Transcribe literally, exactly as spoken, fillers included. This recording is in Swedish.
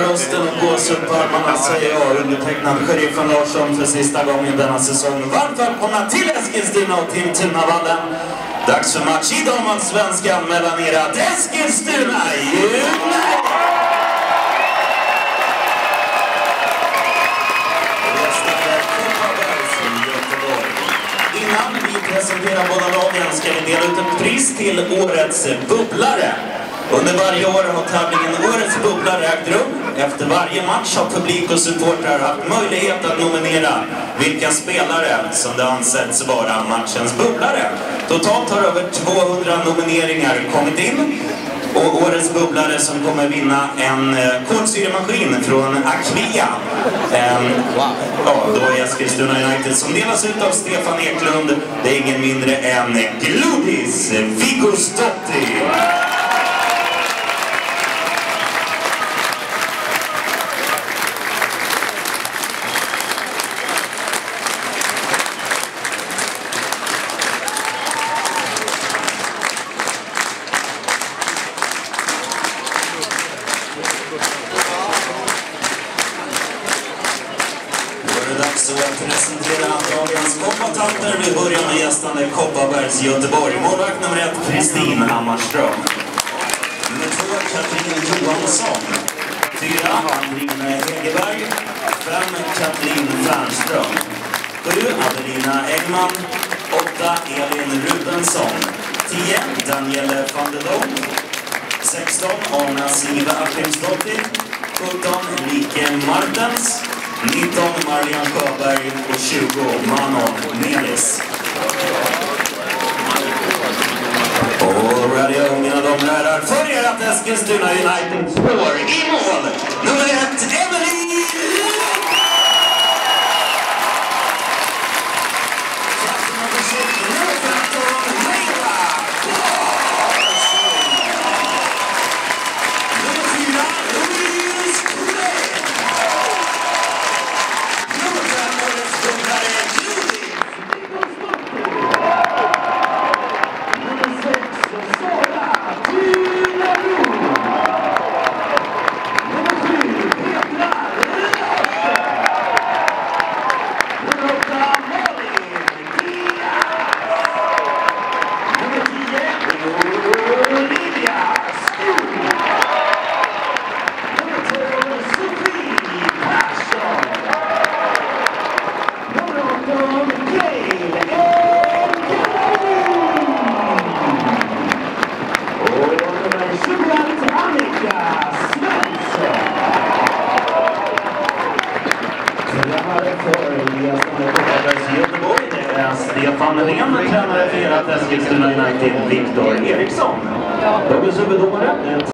rösten och gåsupparmarna säger jag, undertecknad Sheriffen Larsson för sista gången denna säsong. Varmt välkomna till Eskilstuna och till Tunavallen. Dags för match i damallsvenskan mellan era Eskilstuna United! Innan vi presenterar båda lagen ska vi dela ut ett pris till årets bubblare. Under varje år har tävlingen Årets bubblare ägt rum. Efter varje match har publik och supportrar haft möjlighet att nominera vilka spelare som det ansetts vara matchens bubblare. Totalt har över tvåhundra nomineringar kommit in. Och årets bubblare som kommer vinna en kolsyremaskin från Akvia. En, ja, då är Eskilstuna United som delas ut av Stefan Eklund. Det är ingen mindre än Gludis Vigosdotti. Så att presentera dagens kombatanter. Vi börjar med gästande Kopparbergs Göteborg. Målvakt nummer ett, Kristin Hammarström. Nummer två, Katrin Johansson. Fyra, Andrine Hegerberg. Fem, Katrin Färnström. Sju, Adelina Engman. Åtta, Elin Rubensson. Tio, Danielle van der Dom. Sexton, Arna Siva Akimsdottir. Sjutton, Like Martens. nitton, Marian Sjöberg och tjugo, Manon Melis. Och radio, mina damer och herrar, för er att Eskilstuna United spår i mål. Nummer ett, Emelie! Stefan Ren, tränare för ert Eskilstuna United, Viktor Eriksson. Dagens huvuddomare.